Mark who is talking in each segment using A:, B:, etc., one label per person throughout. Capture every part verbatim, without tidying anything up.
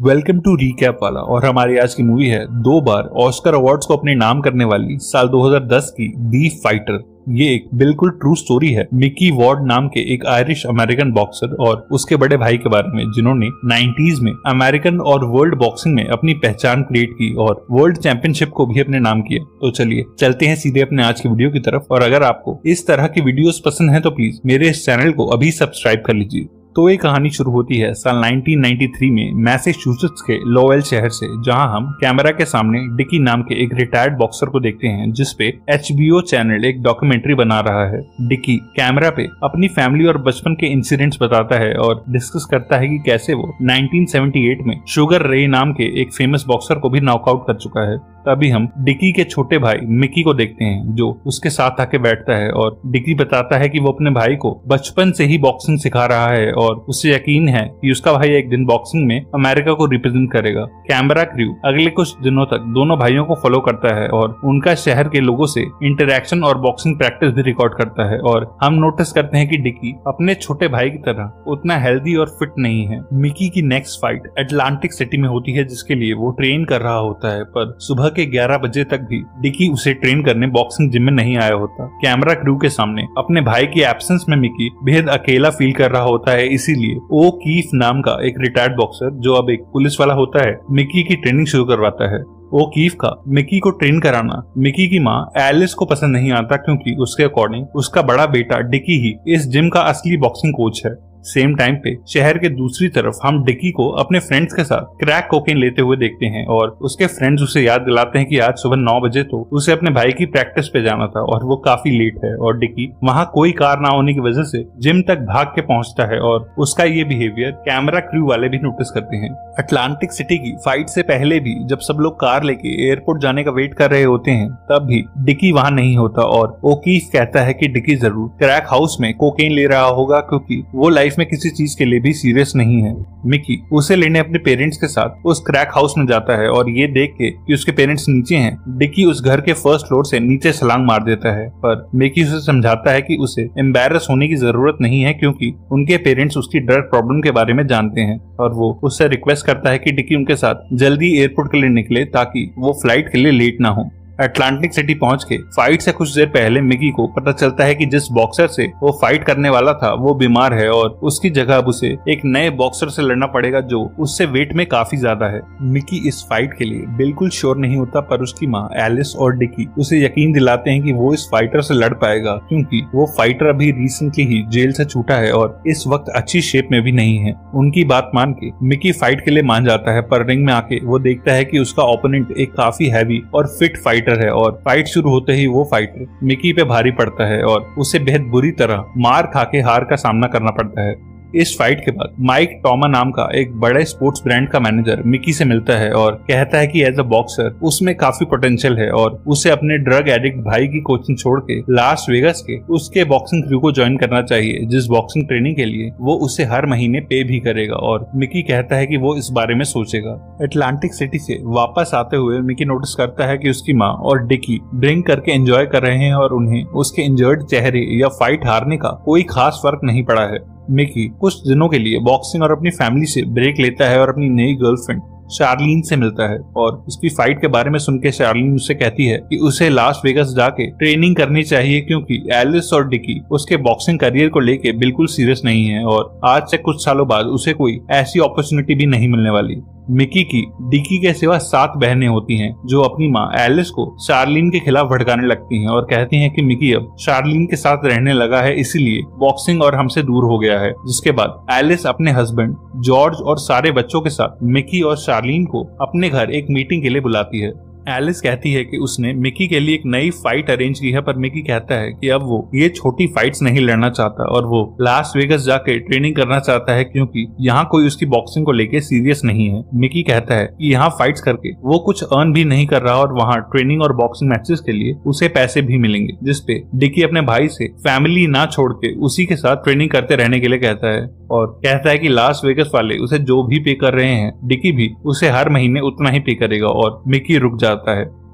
A: Welcome to recap वाला। और हमारी आज की मूवी है दो बार ऑस्कर अवार्ड्स को अपने नाम करने वाली साल दो हज़ार दस की दी फाइटर। ये एक बिल्कुल ट्रू स्टोरी है मिकी वार्ड नाम के एक आयरिश अमेरिकन बॉक्सर और उसके बड़े भाई के बारे में, जिन्होंने नाइंटीज़ में अमेरिकन और वर्ल्ड बॉक्सिंग में अपनी पहचान क्रिएट की और वर्ल्ड चैंपियनशिप को भी अपने नाम किया। तो चलिए चलते हैं सीधे अपने आज की वीडियो की तरफ। और अगर आपको इस तरह की वीडियोस पसंद है तो प्लीज मेरे इस चैनल को अभी सब्सक्राइब कर लीजिए। तो ये कहानी शुरू होती है साल नाइनटीन नाइंटी थ्री में मैसेच्यूसेट्स के लोवेल शहर से, जहां हम कैमरा के सामने डिकी नाम के एक रिटायर्ड बॉक्सर को देखते हैं जिसपे एच बी ओ चैनल एक डॉक्यूमेंट्री बना रहा है। डिकी कैमरा पे अपनी फैमिली और बचपन के इंसिडेंट्स बताता है और डिस्कस करता है कि कैसे वो नाइनटीन सेवेंटी एट में शुगर रे नाम के एक फेमस बॉक्सर को भी नॉकआउट कर चुका है। तभी हम डिकी के छोटे भाई मिकी को देखते हैं जो उसके साथ आके बैठता है और डिकी बताता है कि वो अपने भाई को बचपन से ही बॉक्सिंग सिखा रहा है और उसे यकीन है कि उसका भाई एक दिन बॉक्सिंग में अमेरिका को रिप्रेजेंट करेगा। कैमरा क्रू अगले कुछ दिनों तक दोनों भाइयों को फॉलो करता है और उनका शहर के लोगों से इंटरेक्शन और बॉक्सिंग प्रैक्टिस भी रिकॉर्ड करता है। और हम नोटिस करते हैं कि डिकी अपने छोटे भाई की तरह उतना हेल्दी और फिट नहीं है। मिकी की नेक्स्ट फाइट अटलांटिक सिटी में होती है जिसके लिए वो ट्रेन कर रहा होता है, पर सुबह के ग्यारह बजे तक भी डिकी उसे ट्रेन करने बॉक्सिंग जिम में नहीं आया होता। कैमरा क्रू के सामने अपने भाई की एब्सेंस में मिकी बेहद अकेला फील कर रहा होता है, इसीलिए ओ कीफ नाम का एक रिटायर्ड बॉक्सर जो अब एक पुलिस वाला होता है मिकी की ट्रेनिंग शुरू करवाता है। ओ कीफ का मिकी को ट्रेन कराना मिकी की माँ एलिस को पसंद नहीं आता, क्योंकि उसके अकॉर्डिंग उसका बड़ा बेटा डिकी ही इस जिम का असली बॉक्सिंग कोच है। सेम टाइम पे शहर के दूसरी तरफ हम डिकी को अपने फ्रेंड्स के साथ क्रैक कोकेन लेते हुए देखते हैं और उसके फ्रेंड्स उसे याद दिलाते हैं कि आज सुबह नौ बजे तो उसे अपने भाई की प्रैक्टिस पे जाना था और वो काफी लेट है। और डिकी वहाँ कोई कार ना होने की वजह से जिम तक भाग के पहुंचता है और उसका ये बिहेवियर कैमरा क्रू वाले भी नोटिस करते हैं। अटलांटिक सिटी की फाइट से पहले भी जब सब लोग कार लेके एयरपोर्ट जाने का वेट कर रहे होते हैं तब भी डिकी वहाँ नहीं होता और ओकीफ कहता है कि डिकी जरूर क्रैक हाउस में कोकेन ले रहा होगा, क्योंकि वो लाइफ में किसी चीज के लिए भी सीरियस नहीं है। मिकी उसे लेने अपने पेरेंट्स के साथ उस क्रैक हाउस में जाता है और ये देख के कि उसके पेरेंट्स नीचे हैं, डिकी उस घर के फर्स्ट फ्लोर से नीचे छलांग मार देता है। पर मिकी उसे समझाता है कि उसे एम्बैरस होने की जरूरत नहीं है, क्योंकि उनके पेरेंट्स उसकी ड्रग प्रॉब्लम के बारे में जानते हैं। और वो उससे रिक्वेस्ट करता है कि डिकी उनके साथ जल्दी एयरपोर्ट के लिए निकले ताकि वो फ्लाइट के लिए लेट ना हो। अटलांटिक सिटी पहुंच के फाइट से कुछ देर पहले मिकी को पता चलता है कि जिस बॉक्सर से वो फाइट करने वाला था वो बीमार है और उसकी जगह अब उसे एक नए बॉक्सर से लड़ना पड़ेगा जो उससे वेट में काफी ज्यादा है। मिकी इस फाइट के लिए बिल्कुल श्योर नहीं होता, पर उसकी माँ एलिस और डिकी उसे यकीन दिलाते हैं कि वो इस फाइटर से लड़ पाएगा, क्योंकि वो फाइटर अभी रिसेंटली ही जेल से छूटा है और इस वक्त अच्छी शेप में भी नहीं है। उनकी बात मान के मिकी फाइट के लिए मान जाता है, पर रिंग में आके वो देखता है कि उसका ओपोनेंट एक काफी हैवी और फिट फाइटर है और फाइट शुरू होते ही वो फाइटर मिकी पे भारी पड़ता है और उसे बेहद बुरी तरह मार खा के हार का सामना करना पड़ता है। इस फाइट के बाद माइक टॉमा नाम का एक बड़े स्पोर्ट्स ब्रांड का मैनेजर मिकी से मिलता है और कहता है कि एज अ बॉक्सर उसमें काफी पोटेंशियल है और उसे अपने ड्रग एडिक्ट भाई की कोचिंग छोड़ के लास वेगस के उसके बॉक्सिंग क्रू को ज्वाइन करना चाहिए, जिस बॉक्सिंग ट्रेनिंग के लिए वो उसे हर महीने पे भी करेगा। और मिकी कहता है कि वो इस बारे में सोचेगा। अटलांटिक सिटी से वापस आते हुए मिकी नोटिस करता है कि उसकी माँ और डिकी ड्रिंक करके एंजॉय कर रहे हैं और उन्हें उसके इंजर्ड चेहरे या फाइट हारने का कोई खास फर्क नहीं पड़ा है। मिकी कुछ दिनों के लिए बॉक्सिंग और अपनी फैमिली से ब्रेक लेता है और अपनी नई गर्लफ्रेंड शार्लीन से मिलता है और उसकी फाइट के बारे में सुन के शार्लीन उससे कहती है कि उसे लास वेगस जाके ट्रेनिंग करनी चाहिए, क्योंकि एलिस और डिकी उसके बॉक्सिंग करियर को लेके बिल्कुल सीरियस नहीं है और आज से कुछ सालों बाद उसे कोई ऐसी अपॉर्चुनिटी भी नहीं मिलने वाली। मिकी की डिकी के सिवा सात बहनें होती हैं जो अपनी माँ एलिस को शार्लीन के खिलाफ भड़काने लगती हैं और कहती हैं कि मिकी अब शार्लीन के साथ रहने लगा है, इसीलिए बॉक्सिंग और हमसे दूर हो गया है। जिसके बाद एलिस अपने हस्बैंड जॉर्ज और सारे बच्चों के साथ मिकी और शार्लीन को अपने घर एक मीटिंग के लिए बुलाती है। एलिस कहती है कि उसने मिकी के लिए एक नई फाइट अरेंज की है, पर मिकी कहता है कि अब वो ये छोटी फाइट्स नहीं लड़ना चाहता और वो लास वेगस जाके ट्रेनिंग करना चाहता है, क्योंकि यहाँ कोई उसकी बॉक्सिंग को लेके सीरियस नहीं है। मिकी कहता है कि यहाँ फाइट्स करके वो कुछ अर्न भी नहीं कर रहा और वहाँ ट्रेनिंग और बॉक्सिंग मैचेस के लिए उसे पैसे भी मिलेंगे, जिसपे डिकी अपने भाई से फैमिली ना छोड़ के उसी के साथ ट्रेनिंग करते रहने के लिए कहता है और कहता है कि लास वेगस वाले उसे जो भी पे कर रहे हैं डिकी भी उसे हर महीने उतना ही पे करेगा और मिकी रुक जाता है।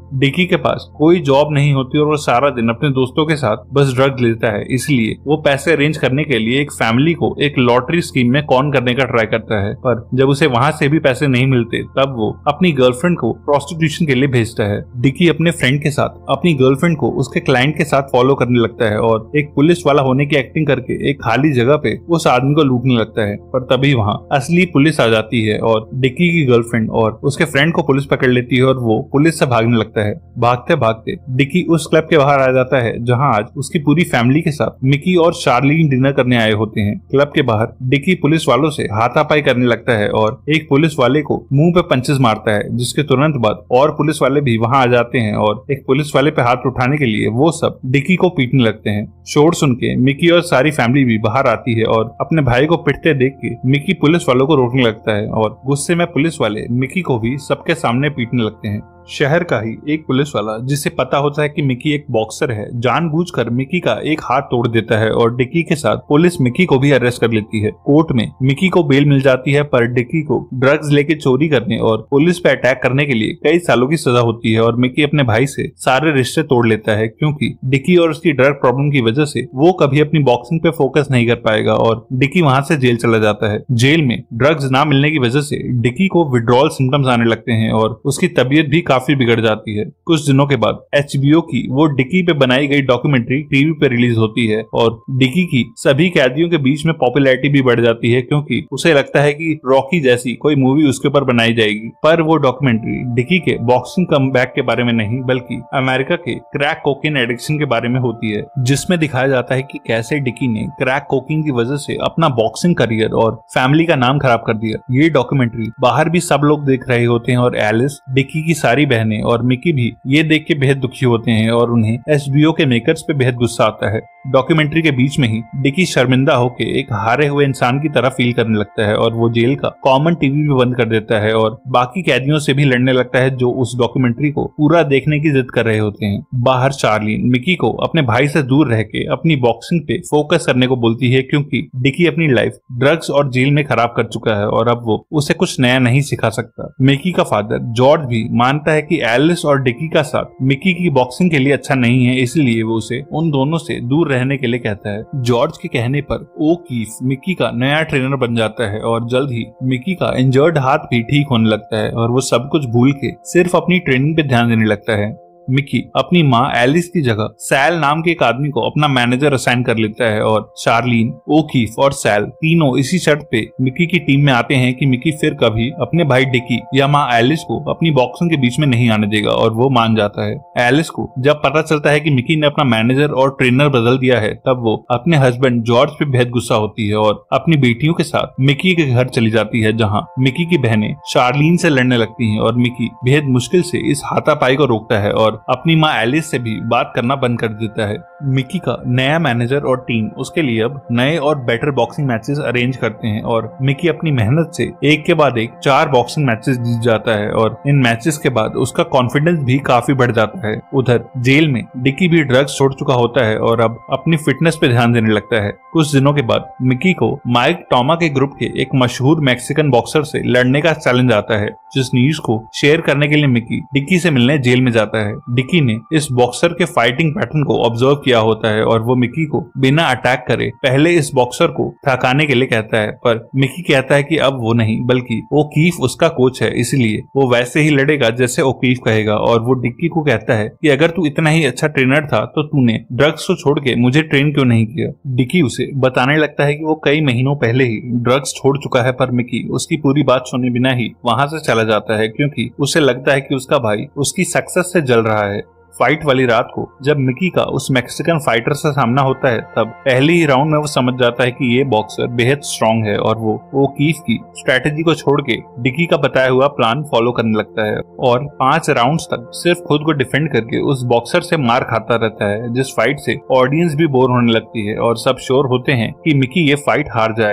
A: डिकी के पास कोई जॉब नहीं होती और वो सारा दिन अपने दोस्तों के साथ बस ड्रग लेता है, इसलिए वो पैसे अरेंज करने के लिए एक फैमिली को एक लॉटरी स्कीम में कॉन करने का ट्राई करता है। पर जब उसे वहां से भी पैसे नहीं मिलते तब वो अपनी गर्लफ्रेंड को प्रोस्टिट्यूशन के लिए भेजता है। डिकी अपने फ्रेंड के साथ अपनी गर्लफ्रेंड को उसके क्लाइंट के साथ फॉलो करने लगता है और एक पुलिस वाला होने की एक्टिंग करके एक खाली जगह पे उस आदमी को लूटने लगता है। पर तभी वहाँ असली पुलिस आ जाती है और डिकी की गर्लफ्रेंड और उसके फ्रेंड को पुलिस पकड़ लेती है और वो पुलिस से भागने लगता है। भागते भागते डिकी उस क्लब के बाहर आ जाता है जहाँ आज उसकी पूरी फैमिली के साथ मिकी और शार्लीन डिनर करने आए होते हैं। क्लब के बाहर डिकी पुलिस वालों से हाथापाई करने लगता है और एक पुलिस वाले को मुंह पे पंचेस मारता है, जिसके तुरंत बाद और पुलिस वाले भी वहां आ जाते हैं और एक पुलिस वाले पे हाथ उठाने के लिए वो सब डिकी को पीटने लगते हैं। शोर सुन के मिकी और सारी फैमिली भी बाहर आती है और अपने भाई को पिटते देख के मिकी पुलिस वालों को रोकने लगता है और गुस्से में पुलिस वाले मिकी को भी सबके सामने पीटने लगते हैं। शहर का ही एक पुलिस वाला जिसे पता होता है कि मिकी एक बॉक्सर है, जानबूझकर मिकी का एक हाथ तोड़ देता है और डिकी के साथ पुलिस मिकी को भी अरेस्ट कर लेती है। कोर्ट में मिकी को बेल मिल जाती है, पर डिकी को ड्रग्स लेके चोरी करने और पुलिस पे अटैक करने के लिए कई सालों की सजा होती है और मिकी अपने भाई से सारे रिश्ते तोड़ लेता है, क्योंकि डिकी और उसकी ड्रग प्रॉब्लम की वजह से वो कभी अपनी बॉक्सिंग पे फोकस नहीं कर पाएगा और डिकी वहां से जेल चला जाता है। जेल में ड्रग्स ना मिलने की वजह से डिकी को विड्रॉल सिम्टम्स आने लगते हैं और उसकी तबीयत भी काफी बिगड़ जाती है। कुछ दिनों के बाद एच बी ओ की वो डिकी पे बनाई गई डॉक्यूमेंट्री टीवी पे रिलीज होती है और डिकी की सभी कैदियों के बीच में पॉपुलैरिटी भी बढ़ जाती है, क्योंकि उसे लगता है कि रॉकी जैसी कोई मूवी उसके ऊपर बनाई जाएगी। पर वो डॉक्यूमेंट्री डिकी के बॉक्सिंग कमबैक के बारे में नहीं, बल्कि अमेरिका के क्रैक कोकीन एडिक्शन के बारे में होती है, जिसमें दिखाया जाता है कि कैसे डिकी ने क्रैक कोकीन की वजह से अपना बॉक्सिंग करियर और फैमिली का नाम खराब कर दिया। ये डॉक्यूमेंट्री बाहर भी सब लोग देख रहे होते हैं और एलिस, डिकी की सारी बहनें और मिकी भी ये देख के बेहद दुखी होते हैं और उन्हें एच बी ओ के मेकर्स पे बेहद गुस्सा आता है। डॉक्यूमेंट्री के बीच में ही डिकी शर्मिंदा होके एक हारे हुए इंसान की तरह फील करने लगता है और वो जेल का कॉमन टीवी भी बंद कर देता है और बाकी कैदियों से भी लड़ने लगता है जो उस डॉक्यूमेंट्री को पूरा देखने की जिद कर रहे होते हैं। बाहर चार्लीन मिकी को अपने भाई से दूर रह के अपनी बॉक्सिंग पे फोकस करने को बोलती है, क्योंकि डिकी अपनी लाइफ ड्रग्स और जेल में खराब कर चुका है और अब वो उसे कुछ नया नहीं सिखा सकता। मिकी का फादर जॉर्ज भी मानता है कि एलिस और डिकी का साथ मिकी की बॉक्सिंग के लिए अच्छा नहीं है, इसलिए वो उसे उन दोनों से दूर रहने के लिए कहता है। जॉर्ज के कहने पर ओकीफ मिकी का नया ट्रेनर बन जाता है और जल्द ही मिकी का इंजर्ड हाथ भी ठीक होने लगता है और वो सब कुछ भूल के सिर्फ अपनी ट्रेनिंग पे ध्यान देने लगता है। मिकी अपनी माँ एलिस की जगह सैल नाम के एक आदमी को अपना मैनेजर असाइन कर लेता है और शार्लीन, ओकीफ और सैल तीनों इसी शर्त पे मिकी की टीम में आते हैं कि मिकी फिर कभी अपने भाई डिकी या माँ एलिस को अपनी बॉक्सिंग के बीच में नहीं आने देगा और वो मान जाता है। एलिस को जब पता चलता है कि मिकी ने अपना मैनेजर और ट्रेनर बदल दिया है, तब वो अपने हस्बैंड जॉर्ज पे बेहद गुस्सा होती है और अपनी बेटियों के साथ मिकी के घर चली जाती है, जहाँ मिकी की बहनें शार्लीन से लड़ने लगती है और मिकी बेहद मुश्किल से इस हाथापाई को रोकता है और अपनी माँ एलिस से भी बात करना बंद कर देता है। मिकी का नया मैनेजर और टीम उसके लिए अब नए और बेटर बॉक्सिंग मैचेस अरेंज करते हैं और मिकी अपनी मेहनत से एक के बाद एक चार बॉक्सिंग मैचेस जीत जाता है और इन मैचेस के बाद उसका कॉन्फिडेंस भी काफी बढ़ जाता है। उधर जेल में डिकी भी ड्रग्स छोड़ चुका होता है और अब अपनी फिटनेस पे ध्यान देने लगता है। कुछ दिनों के बाद मिकी को माइक टॉमा के ग्रुप के एक मशहूर मैक्सिकन बॉक्सर से लड़ने का चैलेंज आता है, जिस न्यूज को शेयर करने के लिए मिकी डिकी से मिलने जेल में जाता है। डिकी ने इस बॉक्सर के फाइटिंग पैटर्न को ऑब्जर्व किया होता है और वो मिकी को बिना अटैक करे पहले इस बॉक्सर को थकाने के लिए कहता है, पर मिकी कहता है कि अब वो नहीं बल्कि ओकीफ उसका कोच है, इसलिए वो वैसे ही लड़ेगा जैसे ओकीफ कहेगा। और वो डिकी को कहता है कि अगर तू इतना ही अच्छा ट्रेनर था तो तूने ड्रग्स को छोड़ के मुझे ट्रेन क्यों नहीं किया। डिकी उसे बताने लगता है कि वो कई महीनों पहले ही ड्रग्स छोड़ चुका है, पर मिकी उसकी पूरी बात सुने बिना ही वहां से चला जाता है, क्योंकि उसे लगता है कि उसका भाई उसकी सक्सेस से जल रहा है। फाइट वाली रात को जब मिकी का उस मैक्सिकन फाइटर से सामना होता है, तब पहले ही राउंड में वो समझ जाता है कि ये बॉक्सर बेहद स्ट्रांग है और वो ओकीफ की स्ट्रेटेजी को छोड़ के डिकी का बताया हुआ प्लान फॉलो करने लगता है और पांच राउंड्स तक सिर्फ खुद को डिफेंड करके उस बॉक्सर से मार खाता रहता है, जिस फाइट से ऑडियंस भी बोर होने लगती है और सब श्योर होते हैं कि मिकी ये फाइट हार जाएगा।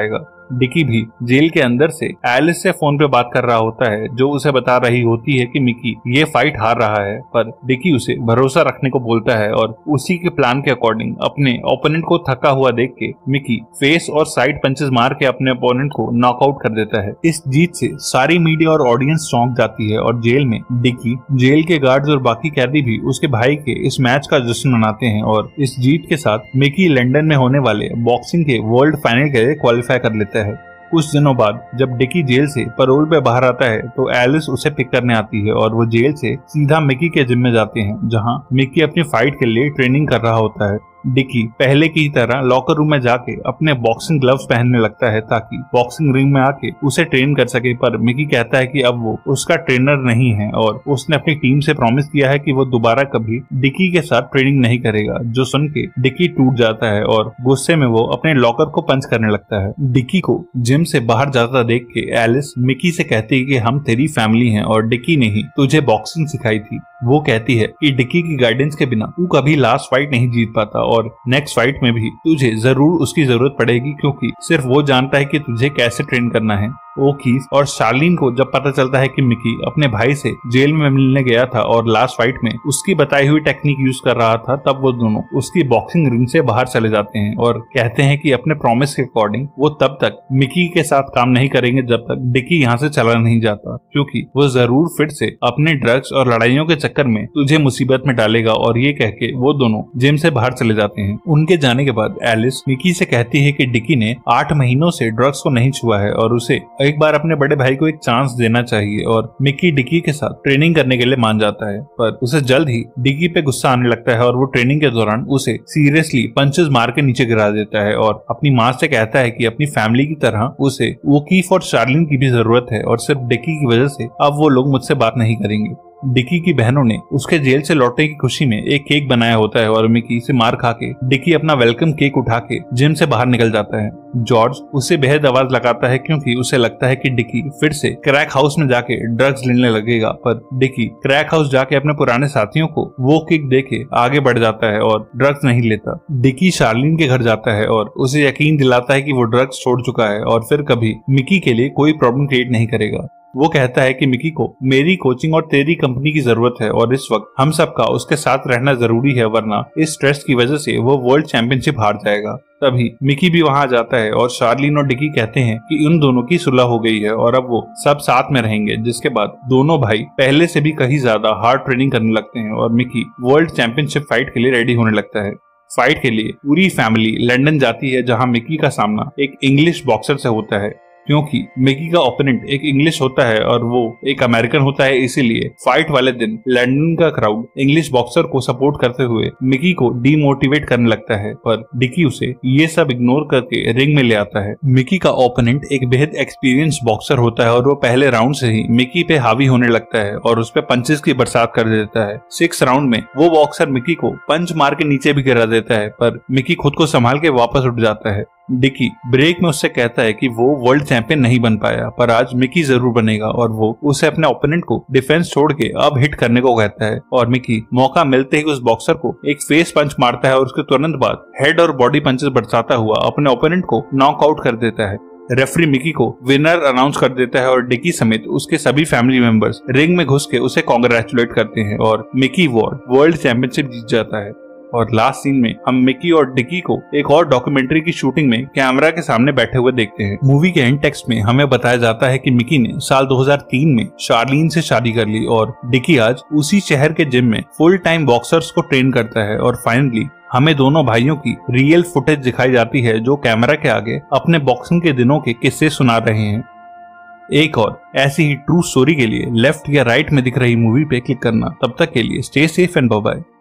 A: डिकी भी जेल के अंदर से एलिस से फोन पे बात कर रहा होता है, जो उसे बता रही होती है कि मिकी ये फाइट हार रहा है, पर डिकी उसे भरोसा रखने को बोलता है और उसी के प्लान के अकॉर्डिंग अपने ओपोनेंट को थका हुआ देख के मिकी फेस और साइड पंचेस मार के अपने ओपोनेंट को नॉकआउट कर देता है। इस जीत से सारी मीडिया और ऑडियंस चौंक जाती है और जेल में डिकी, जेल के गार्ड्स और बाकी कैदी भी उसके भाई के इस मैच का जश्न मनाते हैं और इस जीत के साथ मिकी लंदन में होने वाले बॉक्सिंग के वर्ल्ड फाइनल के लिए क्वालिफाई कर लेता है। कुछ दिनों बाद जब डिकी जेल से पैरोल पे बाहर आता है तो एलिस उसे पिक करने आती है और वो जेल से सीधा मिकी के जिम में जाते हैं, जहां मिकी अपनी फाइट के लिए ट्रेनिंग कर रहा होता है। डिकी पहले की तरह लॉकर रूम में जाके अपने बॉक्सिंग ग्लव्स पहनने लगता है ताकि बॉक्सिंग रिंग में आके उसे ट्रेन कर सके, पर मिकी कहता है कि अब वो उसका ट्रेनर नहीं है और उसने अपनी टीम से प्रॉमिस किया है कि वो दोबारा कभी डिकी के साथ ट्रेनिंग नहीं करेगा। जो सुन के डिकी टूट जाता है और गुस्से में वो अपने लॉकर को पंच करने लगता है। डिकी को जिम से बाहर जाता देख के एलिस मिकी से कहती है कि हम तेरी फैमिली हैं और डिकी ने ही तुझे बॉक्सिंग सिखाई थी। वो कहती है कि डिकी की गाइडेंस के बिना तू कभी लास्ट फाइट नहीं जीत पाता और नेक्स्ट फाइट में भी तुझे जरूर उसकी जरूरत पड़ेगी, क्योंकि सिर्फ वो जानता है कि तुझे कैसे ट्रेन करना है। ओकीस और शार्लिन को जब पता चलता है कि मिकी अपने भाई से जेल में मिलने गया था और लास्ट फाइट में उसकी बताई हुई टेक्निक यूज कर रहा था, तब वो दोनों उसकी बॉक्सिंग रिंग से बाहर चले जाते हैं और कहते हैं कि अपने प्रॉमिस के अकॉर्डिंग वो तब तक मिकी के साथ काम नहीं करेंगे जब तक डिकी यहाँ से चला नहीं जाता, क्योंकि वो जरूर फिर से अपने ड्रग्स और लड़ाइयों के चक्कर में तुझे मुसीबत में डालेगा। और ये कह के वो दोनों जिम से बाहर चले जाते हैं। उनके जाने के बाद एलिस मिकी से कहती है कि डिकी ने आठ महीनों से ड्रग्स को नहीं छुआ है और उसे एक बार अपने बड़े भाई को एक चांस देना चाहिए, और मिकी डिकी के साथ ट्रेनिंग करने के लिए मान जाता है। पर उसे जल्द ही डिकी पे गुस्सा आने लगता है और वो ट्रेनिंग के दौरान उसे सीरियसली पंचेस मार के नीचे गिरा देता है और अपनी माँ से कहता है कि अपनी फैमिली की तरह उसे ओकीफ और शार्लिन की भी जरूरत है और सिर्फ डिकी की वजह से अब वो लोग मुझसे बात नहीं करेंगे। डिकी की बहनों ने उसके जेल से लौटने की खुशी में एक केक बनाया होता है और मिकी से मार खा के डिकी अपना वेलकम केक उठा के जिम से बाहर निकल जाता है। जॉर्ज उसे बेहद आवाज लगाता है क्योंकि उसे लगता है कि डिकी फिर से क्रैक हाउस में जाके ड्रग्स लेने लगेगा, पर डिकी क्रैक हाउस जाके अपने पुराने साथियों को वो केक देके आगे बढ़ जाता है और ड्रग्स नहीं लेता। डिकी शार्लिन के घर जाता है और उसे यकीन दिलाता है कि वो ड्रग्स छोड़ चुका है और फिर कभी मिकी के लिए कोई प्रॉब्लम क्रिएट नहीं करेगा। वो कहता है कि मिकी को मेरी कोचिंग और तेरी कंपनी की जरूरत है और इस वक्त हम सबका उसके साथ रहना जरूरी है, वरना इस स्ट्रेस की वजह से वो वर्ल्ड चैंपियनशिप हार जाएगा। तभी मिकी भी वहां जाता है और शार्लिन और डिकी कहते हैं कि उन दोनों की सुलह हो गई है और अब वो सब साथ में रहेंगे, जिसके बाद दोनों भाई पहले से भी कहीं ज्यादा हार्ड ट्रेनिंग करने लगते हैं और मिकी वर्ल्ड चैंपियनशिप फाइट के लिए रेडी होने लगता है। फाइट के लिए पूरी फैमिली लंदन जाती है, जहाँ मिकी का सामना एक इंग्लिश बॉक्सर से होता है। क्योंकि मिकी का ओपोनेंट एक इंग्लिश होता है और वो एक अमेरिकन होता है, इसीलिए फाइट वाले दिन लंदन का क्राउड इंग्लिश बॉक्सर को सपोर्ट करते हुए मिकी को डीमोटिवेट करने लगता है, पर डिकी उसे ये सब इग्नोर करके रिंग में ले आता है। मिकी का ओपोनेंट एक बेहद एक्सपीरियंस बॉक्सर होता है और वो पहले राउंड से ही मिकी पे हावी होने लगता है और उस पे पंचेस की बरसात कर देता है। सिक्स राउंड में वो बॉक्सर मिकी को पंच मार के नीचे भी गिरा देता है, पर मिकी खुद को संभाल के वापस उठ जाता है। डिकी ब्रेक में उससे कहता है कि वो वर्ल्ड चैंपियन नहीं बन पाया, पर आज मिकी जरूर बनेगा और वो उसे अपने ओपोनेंट को डिफेंस छोड़ के अब हिट करने को कहता है और मिकी मौका मिलते ही उस बॉक्सर को एक फेस पंच मारता है और उसके तुरंत बाद हेड और बॉडी पंचेस बरसाता हुआ अपने ओपोनेंट को नॉकआउट कर देता है। रेफरी मिकी को विनर अनाउंस कर देता है और डिकी समेत उसके सभी फैमिली मेंबर्स रिंग में घुस के उसे कॉन्ग्रेचुलेट करते हैं और मिकी वॉर्ड वर्ल्ड चैंपियनशिप जीत जाता है। और लास्ट सीन में हम मिकी और डिकी को एक और डॉक्यूमेंट्री की शूटिंग में कैमरा के सामने बैठे हुए देखते हैं। मूवी के एंड टेक्स्ट में हमें बताया जाता है कि मिकी ने साल दो हज़ार तीन में शार्लिन से शादी कर ली और डिकी आज उसी शहर के जिम में फुल टाइम बॉक्सर्स को ट्रेन करता है। और फाइनली हमें दोनों भाइयों की रियल फुटेज दिखाई जाती है जो कैमरा के आगे अपने बॉक्सिंग के दिनों के किस्से सुना रहे हैं। एक और ऐसी ही ट्रू स्टोरी के लिए लेफ्ट या राइट में दिख रही मूवी पे क्लिक करना। तब तक के लिए stay safe and bye bye.